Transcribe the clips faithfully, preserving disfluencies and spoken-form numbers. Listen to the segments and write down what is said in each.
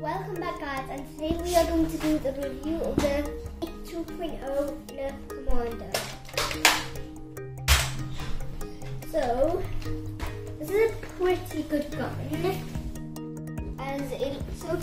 Welcome back, guys, and today we are going to do the review of the two point oh Nerf Commander. So, this is a pretty good gun, as it so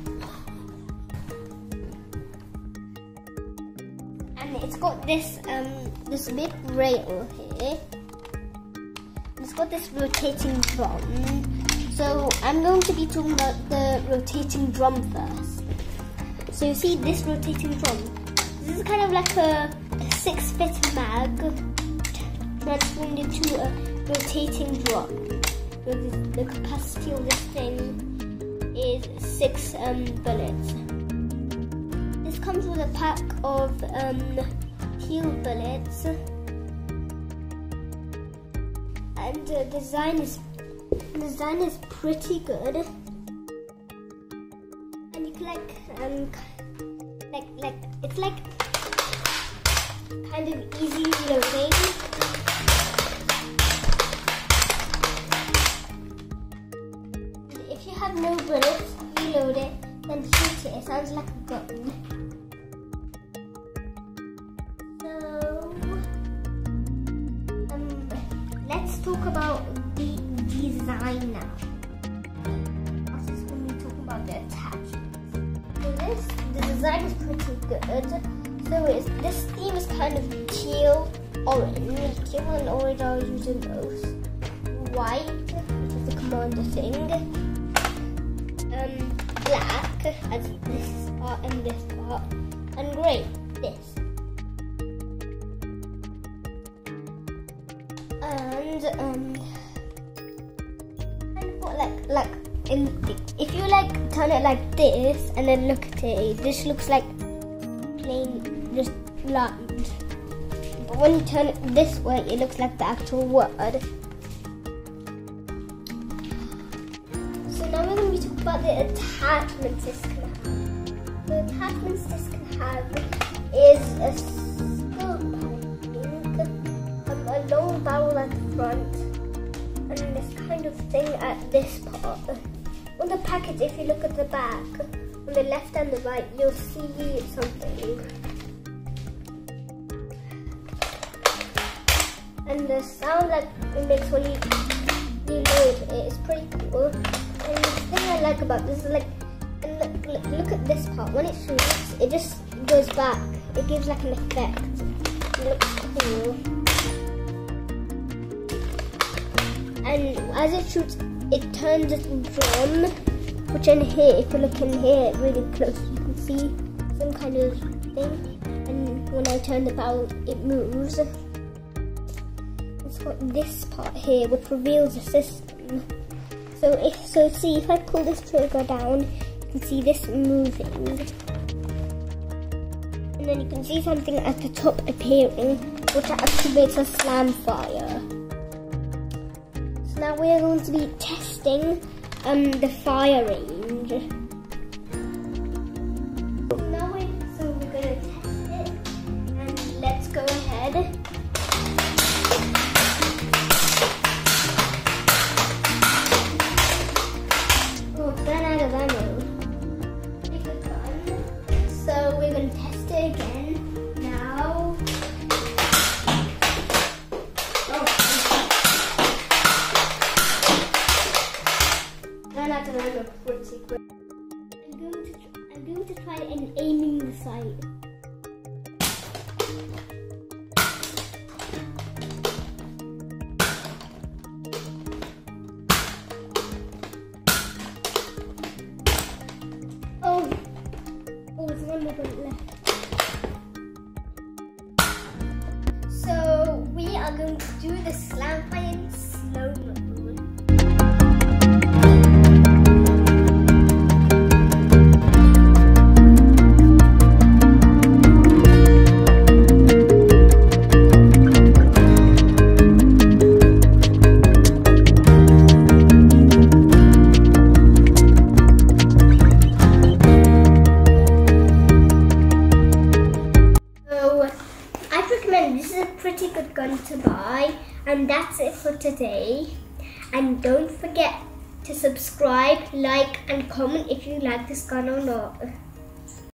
and it's got this um this big rail here. It's got this rotating drum. So I'm going to be talking about the rotating drum first. So you see this rotating drum. This is kind of like a, a six fit mag transformed into a rotating drum. So the, the capacity of this thing is six um, bullets. This comes with a pack of um, heal bullets, and the design is The design is pretty good, and you can like um like like it's like kind of easy loading. And if you have no bullets, reload it, then shoot it. It sounds like a gun. So um let's talk about the design now. I was just going to be talking about the attachments. So this, the design is pretty good. So it's, this theme is kind of teal orange. Teal and orange are using most. White, which is the commander thing. Um, black, as this part and this part. And grey, this. And um. Like, like, in, if you like turn it like this and then look at it, this looks like plain, just lines. But when you turn it this way, it looks like the actual word. So now we're going to be talking about the attachments this can have. The attachments this can have is a scope, I think, um, a long barrel at the front, and this kind of thing at this part. On the package, if you look at the back, on the left and the right, you'll see something. And the sound that it makes when you reload it is pretty cool. And the thing I like about this is like, and look, look, look at this part. When it shoots, it just goes back. It gives like an effect. It looks cool. And as it shoots, it turns its drum, which in here, if you look in here really close, you can see some kind of thing. And when I turn the barrel, it moves. It's got this part here, which reveals the system. So if so, see if I pull this trigger down, you can see this moving, and then you can see something at the top appearing, which activates a slam fire. Now we are going to be testing um, the fire range. Now we, so we're going to test it, and let's go ahead. Oh, ran out of ammo. Pretty good gun. So we're going to test it again. Now. Out of ammo pretty quick. I'm going to I'm going to try it in aiming the sight. Oh, oh, there's one more bullet left. So we are going to do the slam fire in slow-mo. This is a pretty good gun to buy, and that's it for today. And don't forget to subscribe, like and comment if you like this gun or not.